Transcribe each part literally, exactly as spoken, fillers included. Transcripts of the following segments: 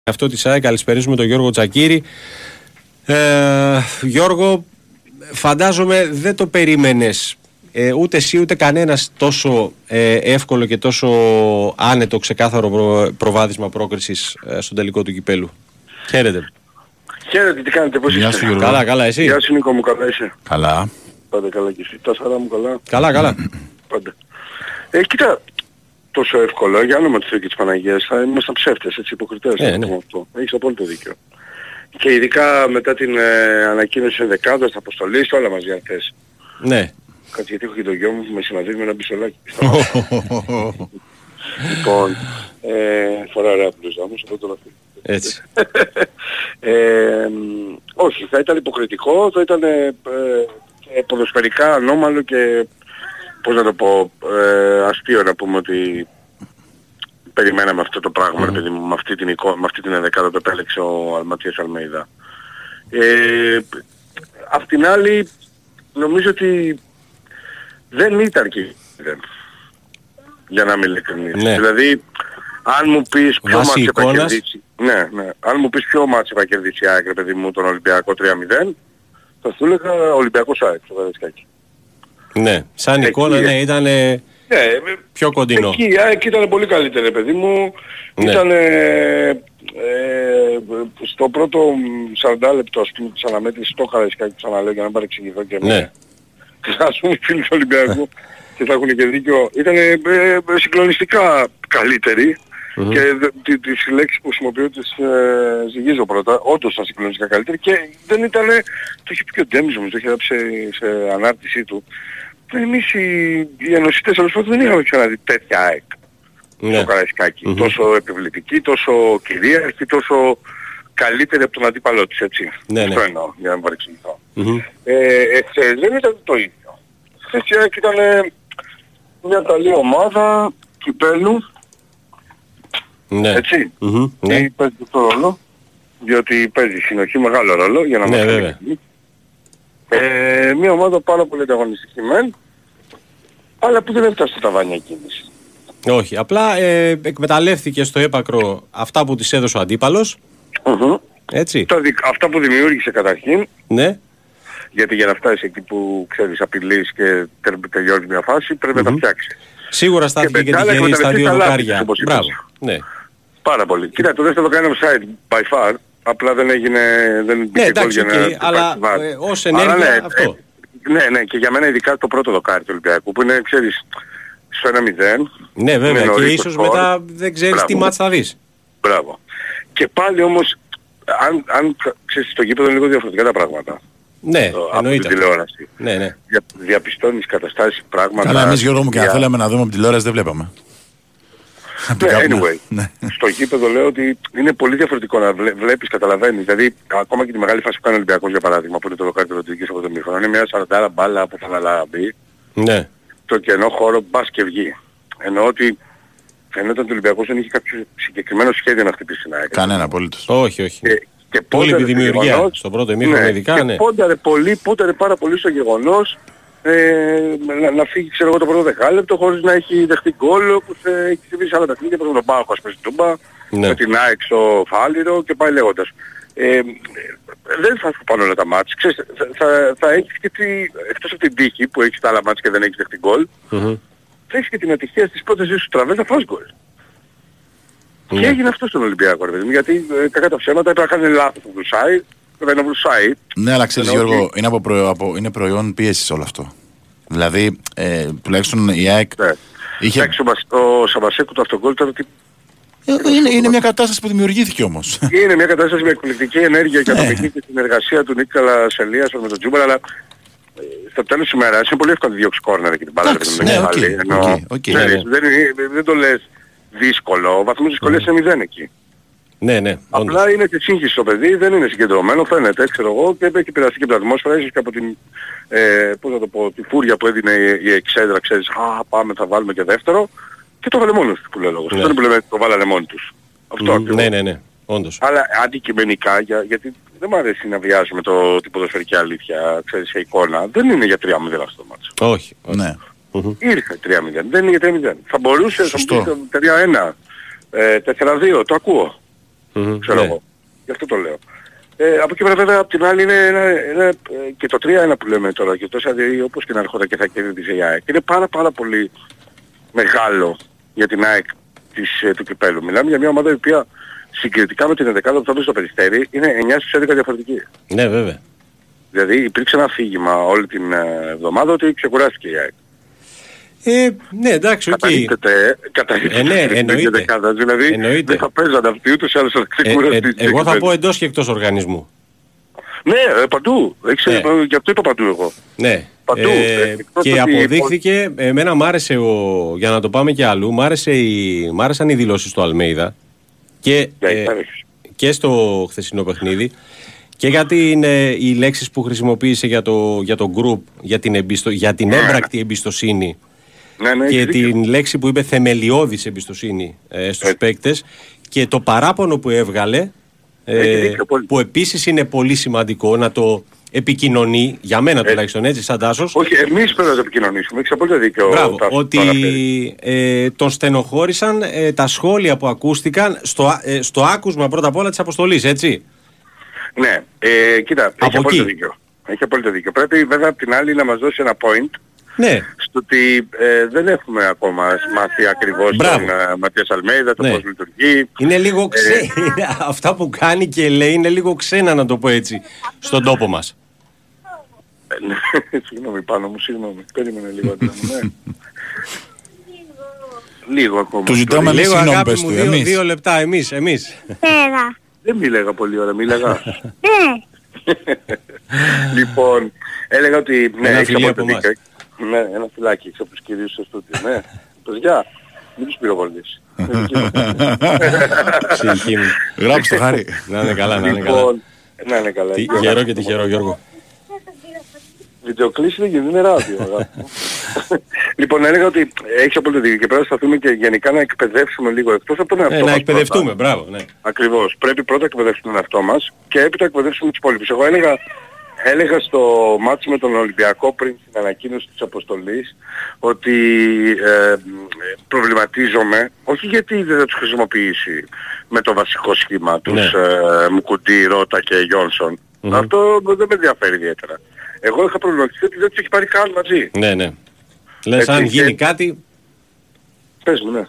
Αυτό της ΑΕΚ, καλησπερίζουμε τον Γιώργο Τσακίρη. Ε, Γιώργο, φαντάζομαι δεν το περίμενες ε, ούτε εσύ ούτε κανένας τόσο ε, εύκολο και τόσο άνετο ξεκάθαρο προ, προβάδισμα πρόκρισης ε, στον τελικό του κυπέλου. Χαίρετε. Χαίρετε, τι κάνετε, πώς είστε? Σου, καλά, καλά, εσύ? Γεια σου Νίκο μου, καλά είσαι? Καλά. Πάντα καλά και εσύ, τα σαρά μου καλά? Καλά, καλά. Πάντα. Ε, κοίτα, τόσο εύκολο, για όνομα του Θεού και της Παναγίας, θα ήμασταν ψεύτες, έτσι, υποκριτές. Ε, ναι. Αυτό. Έχεις απόλυτο δίκιο. Και ειδικά μετά την ε, ανακοίνωση ενδεκάδας, αποστολής, όλα μαζί αν θες. Ναι. Κάτι γιατί έχω και το γιο μου που με συναντήσει με ένα μπισολάκι. Λοιπόν, ε, φορά ωραία μπλουζά μου, σε αυτό το λαφί. Έτσι. ε, όχι, θα ήταν υποκριτικό, θα ήταν ε, ε, ποδοσφαιρικά ανώμαλο και, πώς να το πω, ε, αστείο να πούμε ότι περιμέναμε αυτό το πράγμα, mm. παιδί μου, με αυτή την εικόνα, με αυτή την ενδεκάδα που επέλεξε ο Αλματίας Αλμέιδα. Ε, απ' την άλλη, νομίζω ότι δεν ήταν και για να είμαι ειλικρινής. Ναι. Δηλαδή, αν μου πεις ποιο Βάση μάτς θα εικόνας... κερδίσει, ναι, ναι, αν μου πεις ποιο μάτς θα κερδίσει η ΑΕΚ, παιδί μου, τον Ολυμπιακό τρία μηδέν, θα σου έλεγα Ολυμπιακός ΑΕΚ, στο Καραϊσκάκι. Ναι, σαν εκεί, εικόνα, ναι, ήταν ναι, πιο κοντινό. Εκεί η ΑΕΚ ήταν πολύ καλύτερη, παιδί μου. Ναι. Ήταν ε, στο πρώτο σαράντα λεπτό, ας πούμε, της αναμέτρησης στο Καραϊσκάκι, ξαναλέω για να παρεξηγηθώ και ναι. με ας πούμε φίλοι του Ολυμπιακού και θα έχουν και δίκιο. Ήταν ε, ε, συγκλονιστικά καλύτεροι. Mm-hmm. Και τι, τις λέξεις που χρησιμοποιώ τις ε, ζυγίζω πρώτα, όντως ήταν συγκλονιστικά καλύτερη και δεν ήταν, το είχε πει και ο Ντέμις μου, το είχε γράψει σε, σε ανάρτησή του. Εμείς οι, οι ενωσιτές όλες φορές δεν είχαμε ξαναδεί τέτοια ΑΕΚ ναι. στο Καραϊσκάκι. Mm-hmm. Τόσο επιβλητική, τόσο κυρίαρχη, τόσο καλύτερη από τον αντίπαλό της, έτσι. Ναι, αυτό ναι. εννοώ, για να μην παρεξηγηθώ. Mm-hmm. Ε, εχθές δεν ήταν το ίδιο. Εχθές η ΑΕΚ ήταν μια καλή ομάδα κυπέλου. Ναι. Έτσι. Mm-hmm. Ναι. Παίζει αυτό ρόλο, διότι παίζει συνοχή μεγάλο ρόλο για να ναι, μας βέβαια. Ε, μια ομάδα πάρα πολύ ανταγωνιστική μεν, αλλά που δεν έφτασε στα ταβάνια εκείνης. Όχι, απλά ε, εκμεταλλεύτηκε στο έπακρο αυτά που της έδωσε ο αντίπαλος. Mm-hmm. Έτσι. Τα, αυτά που δημιούργησε καταρχήν, ναι. γιατί για να φτάσεις εκεί που ξέρεις απειλείς και τελειώνεις μια φάση πρέπει mm-hmm. να τα φτιάξεις. Σίγουρα στάθηκε και τυχερή στα δύο δοκάρια. Μπράβο. Ναι. Πάρα πολύ. Κοίτα, το δεύτερο κάνει offside by far, απλά δεν έγινε, δεν ναι, μπήκε εντάξει, γκολ για okay, να... αλλά ε, ως ενέργεια ναι, αυτό. Ε, ναι, ναι, και για μένα ειδικά το πρώτο δοκάρι του Ολυμπιακού που είναι, ξέρεις, στο ένα μηδέν. Ναι, βέβαια, και ίσως σπορ, μετά δεν ξέρεις μπράβο. Τι μάτς θα δεις. Μπράβο. Και πάλι όμως, αν, αν ξέρεις, στο γήπεδο είναι λίγο διαφορετικά τα πράγματα. Ναι, το, εννοείται. Από την τηλεόραση. Ναι, ναι. Δια, διαπιστώνεις καταστάσεις, πράγματα... Καλά, εμείς Γιώργο μου και για... αν θέλαμε να δούμε από τηλεόραση δεν βλέπαμε. Ναι, anyway, ναι. Στο γήπεδο λέω ότι είναι πολύ διαφορετικό να βλέ, βλέπεις, καταλαβαίνεις. Δηλαδή, ακόμα και τη μεγάλη φάση που κάνει ο Ολυμπιακός για παράδειγμα, που είναι το δοκάρι του Ροντρίγες από το μήχρονο, είναι μια σαραντάρα μπάλα που θα αναλάβει. Ναι. Το κενό χώρο μπας και βγει. Εννοώ ότι φαινόταν ότι ο Ολυμπιακός δεν είχε κάποιο συγκεκριμένο σχέδιο να χτυπήσει την ΑΕΚ. Κανένα απολύτως. Όχι, όχι. Και, και πολύ επιδημιουργία γεγονός, στο πρώτο ημίχρονο ναι, ειδικά, και ναι. πόνταρε πολύ, πόνταρε πάρα πολύ στο γεγονός ε, να, να φύγει ξέρω εγώ το πρώτο δεκάλεπτο χωρίς να έχει δεχτεί γκολ όπως ε, έχει συμβεί σε άλλα παιχνίδια όπως τον Πάοκ ας πούμε στην Τούμπα, ναι. με την ΑΕΚ στο Φάληρο και πάει λέγοντας. Ε, δεν θα σου πάνε όλα τα μάτς. Ξέρεις, θα, θα, θα έχεις και τη, εκτός από την τύχη που έχεις τα άλλα μάτς και δεν έχεις δεχτεί γκολ, mm-hmm. θα έχεις και την ατυχία στις πρώτες δύο σου τραβές να φας γκολ. Mm. Και έγινε αυτό στον Ολυμπιακό, ρε παιδί μου, γιατί ε, κακά τα ψέματα έπρεπε να κάνει λάθος που βλουσάει, πρέπει να βλουσάει. Ναι, αλλά ξέρεις Γιώργο, είναι, από προϊόν, από, είναι προϊόν πίεσης όλο αυτό. Δηλαδή, ε, τουλάχιστον η ΑΕΚ ναι. είχε... Εντάξει, ο, ο Σαβασέκου το αυτογκόλ ήταν ότι... Ε, είναι, είναι μια κατάσταση που δημιουργήθηκε όμως. Είναι μια κατάσταση με εκπληκτική ενέργεια και ατομική και συνεργασία του Νίκολα Σελίας με τον Τζούμπερ, αλλά στο τέλος της ημέρας είναι πολύ εύκολο να διώξεις κόρνερ εκεί την μπάλα. Δεν το λες δύσκολο, ο βαθμός δυσκολίας είναι μηδέν εκεί. Ναι, ναι. Απλά όντως. Είναι και σύγχυση στο παιδί, δεν είναι συγκεντρωμένο, φαίνεται, ξέρω εγώ, και έχει πειραστεί και από την ατμόσφαιρα, ίσως και από την, ε, πώς να το πω, τη φούρια που έδινε η εξέδρα, ξέρεις, α, πάμε, θα βάλουμε και δεύτερο, και το βάλε μόνος του που λέει λόγος. Ναι. Αυτό είναι που λέμε, το βάλανε μόνοι τους. Αυτό mm, ακριβώς. Ναι, ναι, ναι, όντως. Αλλά αντικειμενικά, για, γιατί δεν μου αρέσει να βιάζουμε το, την ποδοσφαιρική αλήθεια, ξέρεις, σε εικόνα, δεν είναι για τρία μηδέν αυτό το μάτσο. Όχι, όχι. Ναι. Mm-hmm. Ήρθε τρία μηδέν, δεν είναι για τρία μηδέν. Θα μπορούσε να πει τρία ένα, ε, τέσσερα δύο, το ακούω. Mm-hmm. Ξέρω ναι. εγώ. Γι' αυτό το λέω. Ε, από εκεί πέρα βέβαια απ' την άλλη είναι ένα, ένα, και το τρία ένα που λέμε τώρα και τόσα δηλαδή όπως και να έρχονταν και θα κερδίσει η ΑΕΚ. Είναι πάρα πάρα πολύ μεγάλο για την ΑΕΚ της, του κυπέλλου. Μιλάμε για μια ομάδα η οποία συγκριτικά με την ενδεκάδα που θα μπει στο Περιστέρι είναι εννιά στις έντεκα διαφορετική. Ναι βέβαια. Δηλαδή υπήρξε ένα αφήγημα όλη την εβδομάδα ότι ξεκουράστηκε η ΑΕΚ. Ε, ναι, εντάξει, οκ. Καταρρίπτεται, καταρρίπτεται ε, ναι, εννοείται. Δεκάδα, δηλαδή εννοείται. δεν θα παίζανε αυτοί ούτως ή άλλως θα ξεκουραστεί. Ε, ε, εγώ θα πω εντός και εκτός οργανισμού. Ναι, ε, παντού. Έχεις, ναι. ε, γι' αυτό είπα παντού εγώ. Ναι. Παντού. Ε, ε, και αποδείχθηκε, εμένα μ' άρεσε, ο, για να το πάμε και αλλού, μ' άρεσε η, μ' άρεσαν οι δηλώσεις του Αλμέιδα και, ναι, ε, και στο χθεσινό παιχνίδι. Και για την, ε, οι λέξεις που χρησιμοποίησε για το, για το group, για την, εμπιστο, για την έμπρακτη εμπιστοσύνη ναι, ναι, και την δίκιο. λέξη που είπε θεμελιώδης εμπιστοσύνη ε, στους παίκτες και το παράπονο που έβγαλε, ε, δίκιο, που επίσης είναι πολύ σημαντικό να το επικοινωνεί, για μένα ε, τουλάχιστον έτσι σαν Τάσος. Όχι, εμείς πρέπει να το επικοινωνήσουμε, έχεις απόλυτα δίκιο. Μπράβο, τάσος, ότι ε, τον στενοχώρησαν ε, τα σχόλια που ακούστηκαν στο, ε, στο άκουσμα πρώτα απ' όλα της αποστολής, έτσι. Ναι, ε, κοίτα, έχει απόλυτο δίκιο. Έχει απόλυτο δίκιο. Πρέπει βέβαια απ' την άλλη να μας δώσει ένα point ναι. στο ότι ε, δεν έχουμε ακόμα μάθει ακριβώς Μπράβο. τον uh, Ματίας Αλμέιδα, το ναι. πώς λειτουργεί. Είναι λίγο ξέ... Ε, αυτά που κάνει και λέει είναι λίγο ξένα, να το πω έτσι, στον τόπο μας. Ε, ναι, συγγνώμη πάνω μου, συγγνώμη. Περίμενε λίγο. Ναι. Λίγο ακόμα. Του ζητάμε λίγο αγάπη μου, δύο, δύο λεπτά εμείς, εμείς. Πέρα. Δεν μίλαγα πολύ ώρα, μίλαγα. Ναι. Λοιπόν, έλεγα ότι ναι, έχεις από το δίκιο. Ναι, ένα φυλάκι έχεις από τους κυρίους στο στούτιο. Ναι, παιδιά, μην τους πυροβολείς. Ψυχή μου. Γράψτε το Χάρη. Να είναι καλά, να είναι καλά. Να είναι καλά. Τυχερό και τυχερό, Γιώργο. Βιντεοκλήσεις δεν γίνεται, είναι ράδιο. Λοιπόν, έλεγα ότι έχεις απόλυτο δίκιο και πρέπει να σταθούμε και γενικά να εκπαιδεύσουμε λίγο εκτός από τον εαυτό μας. Να εκπαιδευτούμε, μπράβο. Ακριβώς. Πρέπει πρώτα να εκπαιδεύσουμε τον εαυτό μας και έπειτα να εκπαιδεύσουμε τους υπόλοιπους. Εγώ έλεγα, έλεγα στο μάτς με τον Ολυμπιακό πριν την ανακοίνωση της αποστολής ότι ε, προβληματίζομαι, όχι γιατί δεν θα τους χρησιμοποιήσει με το βασικό σχήμα τους ναι. ε, Μουκουντή, Ρώτα και Γιόνσον. Mm-hmm. Αυτό δεν με ενδιαφέρει ιδιαίτερα. Εγώ είχα προβληματιστεί ότι δεν τους έχει πάρει καν μαζί. Ναι, ναι. Λες έτσι, αν γίνει και... κάτι... Πες μου, ναι.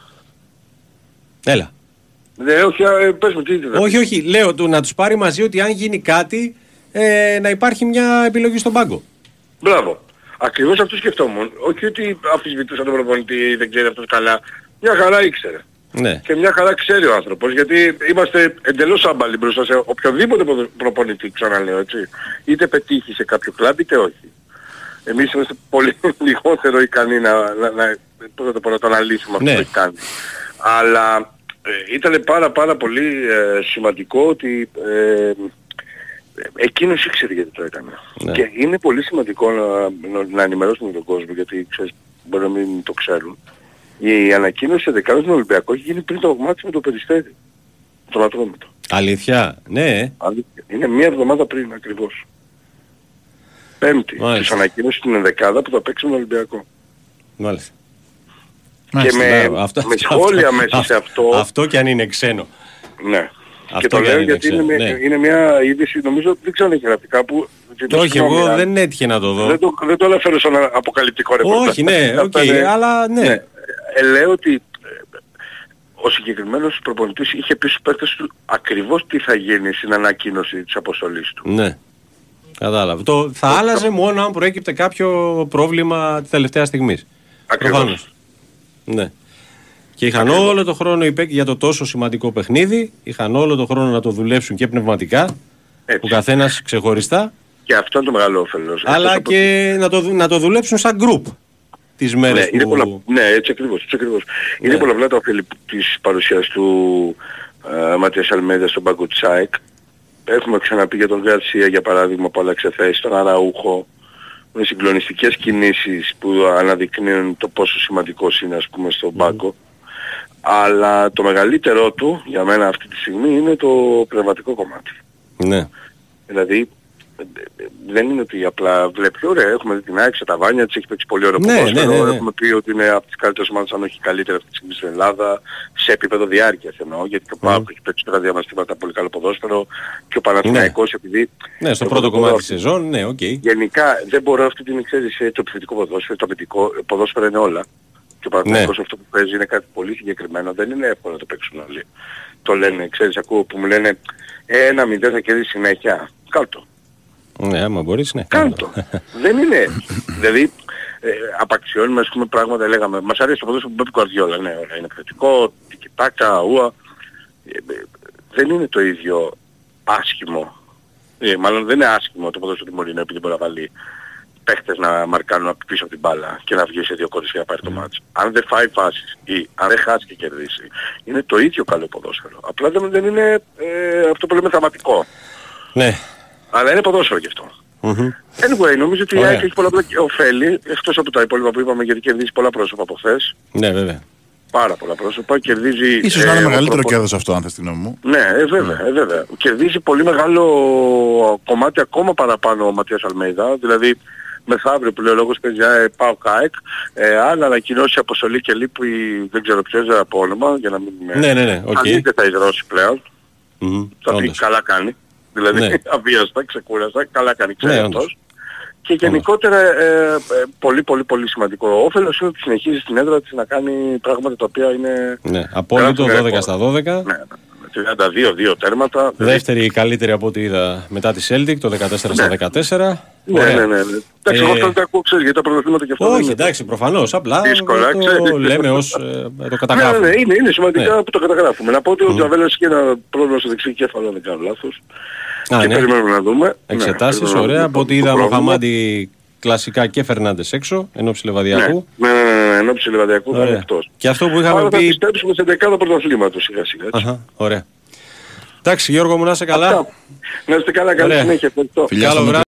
Έλα. Ναι, όχι, ε, πες μου, τι ήθελα. Όχι, όχι, λέω του, να τους πάρει μαζί ότι αν γίνει κάτι ε, να υπάρχει μια επιλογή στον πάγκο. Μπράβο. Ακριβώς αυτό σκεφτόμουν. Όχι ότι αμφισβητούσα τον προπονητή, δεν ξέρει αυτός καλά. Μια χαρά ήξερε. Ναι. Και μια χαρά ξέρει ο άνθρωπος, γιατί είμαστε εντελώς άμπαλοι μπροστά σε οποιοδήποτε προπονητή, ξαναλέω, έτσι. Είτε πετύχει σε κάποιο κλαμπ, είτε όχι. Εμείς είμαστε πολύ λιγότερο ικανοί να, να, να, να, το, να το αναλύσουμε αυτό ναι. που έχει κάνει. Αλλά ε, ήταν πάρα πάρα πολύ ε, σημαντικό ότι ε, εκείνος ήξερε γιατί το έκανε. Ναι. Και είναι πολύ σημαντικό να, να, να ενημερώσουμε τον κόσμο, γιατί ξέρεις, μπορεί να μην το ξέρουν. Η ανακοίνωση δεκάδας στον Ολυμπιακό έχει γίνει πριν το μάτι με το Περιστέρι. Τον Ατρόμητο. Αλήθεια, ναι. Αλήθεια. Είναι μία εβδομάδα πριν ακριβώς. Πέμπτη. Της ανακοίνωσης την ενδεκάδα που θα παίξει με τον Ολυμπιακό. Μάλιστα. Και Μάλιστα, με, αυτό, με σχόλια αυτό, μέσα αυτό, σε αυτό... Αυτό κι αν είναι ξένο. Ναι. Αυτό και το λέω είναι γιατί ξένο, είναι, ναι. είναι μια είδηση, νομίζω δεν ξέρω αν έχει γραφτεί κάπου. Όχι, εγώ α, δεν έτυχε να το δω. Δεν το, δεν το αναφέρω σαν αποκαλυπτικό ρεπορτάζ. Όχι, ναι, οκ, okay, αλλά ναι. ναι. Ε, λέω ότι ο συγκεκριμένος προπονητής είχε πει στους παίκτες του ακριβώς τι θα γίνει στην ανακοίνωση της αποστολής του. Ναι. Κατάλαβα. Το, θα το, άλλαζε το... μόνο αν προέκυπτε κάποιο πρόβλημα τη τελευταία στιγμής. Ακριβώς. Ναι. Και είχαν Ακριβώς. όλο το χρόνο οι παίκτες για το τόσο σημαντικό παιχνίδι, είχαν όλο το χρόνο να το δουλέψουν και πνευματικά, έτσι. Ο καθένας ξεχωριστά. Και αυτό είναι το μεγάλο όφελος. Αλλά και από... να, το, να το δουλέψουν σαν γκρουπ τις μέρες ναι, που... είναι πολλά... ναι, έτσι ακριβώς. Έτσι ακριβώς. Ναι. Είναι πολλαπλά τα όφελη της παρουσίας του uh, Ματίας Αλμέιδα στον πάγκο της ΑΕΚ. Έχουμε ξαναπεί για τον Γκαρσία για παράδειγμα που άλλαξε θέση, τον Αραούχο. Με συγκλονιστικές κινήσεις που αναδεικνύουν το πόσο σημαντικός είναι ας πούμε στον πάγκο. Mm. Αλλά το μεγαλύτερό του για μένα αυτή τη στιγμή είναι το πνευματικό κομμάτι. Ναι. Δηλαδή δεν είναι ότι απλά βλέπει, ωραία, έχουμε την ΑΕΚ στα ταβάνια της, έχει παίξει πολύ ωραίο ναι, ποδόσφαιρο, ναι, ναι, ναι. έχουμε πει ότι είναι από τις καλύτερες ομάδες, αν όχι καλύτερη αυτή τη στιγμή στην Ελλάδα, σε επίπεδο διάρκειας εννοώ, γιατί και ο ΠΑΟΚ έχει παίξει τώρα διαμαστήματα πολύ καλό ποδόσφαιρο και ο Παναθηναϊκός, επειδή... Ναι, στο πρώτο κομμάτι της σεζόν, ναι, οκ. Okay. Γενικά δεν μπορώ αυτή την εξαίρεση, το επιθετικό ποδόσφαιρο, το αμυντικό ποδόσφαιρο είναι όλα. Και ο Παναθηναϊκός ναι. αυτό που παίζει είναι κάτι πολύ συγκεκριμένο, δεν είναι εύκολο να το παίξουν όλοι. Το λένε, ξέρεις, ακούω που μου λένε ένα μηδέν θα κερδίσει συνέχεια. Κάτω. Ναι, άμα μπορείς, ναι. Κάτω. Δεν είναι. Δηλαδή, ε, απαξιώνουμε, ας πούμε, πράγματα, λέγαμε. Μας αρέσει το ποδόσφαιρο που παίρνει Γκουαρδιόλα. Ναι, ωραία, είναι επιθετικό, τικιτάκα, ουα. Ε, ε, δεν είναι το ίδιο άσχημο. Ε, μάλλον δεν είναι άσχημο το ποδόσφαιρο του Μωρίνο, επειδή μπορεί να βάλει παίχτες να μαρκάνουν από πίσω από την μπάλα και να βγει σε δύο κόρες για να πάρει το μάτς. Αν δεν φάει φάσεις ή αν δεν χάσει και κερδίσει, είναι το ίδιο καλό ποδόσφαιρο. Απλά δεν, δεν είναι ε, αυτό που λέμε θεματικό. Ναι. Αλλά είναι ποδόσφαιρο γι' αυτό. Mm-hmm. Anyway, νομίζω ότι η ΑΕΚ έχει πολλά ωφέλη, εκτός από τα υπόλοιπα που είπαμε, γιατί κερδίζει πολλά πρόσωπα από χθες. Ναι, βέβαια. Πάρα πολλά πρόσωπα. Κερδίζει... Ίσως ε, να είναι μεγαλύτερο προπο... κέρδος αυτό, αν θες τη γνώμη μου. Ναι, ε, βέβαια, ε, βέβαια. Κερδίζει πολύ μεγάλο κομμάτι ακόμα παραπάνω ο Ματίας Αλμέιδα. Δηλαδή, μεθαύριο που λέει ο λόγος παίζει πάω ΚΑΕΚ, ε, αν ανακοινώσει αποστολή και λείπει, δεν ξέρω ποιος από όνομα, για να μην με... Ναι, ναι, ναι, okay. Αν δεν θα ιδρώσει πλέον, mm-hmm. θα πει καλά κάνει. Δηλαδή ναι. αβίαστα, ξεκούραστα, καλά κάνει, ξέρει ναι, αυτός. Και γενικότερα ε, ε, πολύ πολύ πολύ σημαντικό όφελος είναι ότι συνεχίζει στην έδρα της να κάνει πράγματα τα οποία είναι... Ναι, απόλυτο δώδεκα στα δώδεκα. Ναι, τριάντα δύο δύο τέρματα. Δεύτερη καλύτερη από ό,τι είδα μετά τη Celtic, το δεκατέσσερα στα δεκατέσσερα. Ναι, ναι, ναι, ναι. Εντάξει, εγώ αυτό το ακούω, ξέρεις, γιατί τα πρωταθλήματα και αυτό. Όχι, εντάξει, προφανώς, απλά δύσκολα, το λέμε ως το καταγράφουμε. Ναι, ναι, είναι, είναι σημαντικά που το καταγράφουμε. Να πω ότι ο Τζαβέλας έχει ένα πρόβλημα στο δεξί κέφαλο, αν δεν κάνω λάθος. Και περιμένουμε να δούμε. Εξετάσεις, ωραία. Από ό,τι είδα ο Χαμάντι κλασικά και Φερνάντες έξω, ενόψει Λεβαδιακού. Ναι, ναι, ναι, ενόψει Λεβαδιακού θα είναι εκτός. Και αυτό που είχαμε πει... θα πιστέψουμε σε δεκάδα πρωταθλήματος σιγά σιγά. Αχα, ωραία. Εντάξει, Γιώργο μου, να είσαι καλά. Να είστε καλά, καλή συνέχεια. Καλό βράδυ.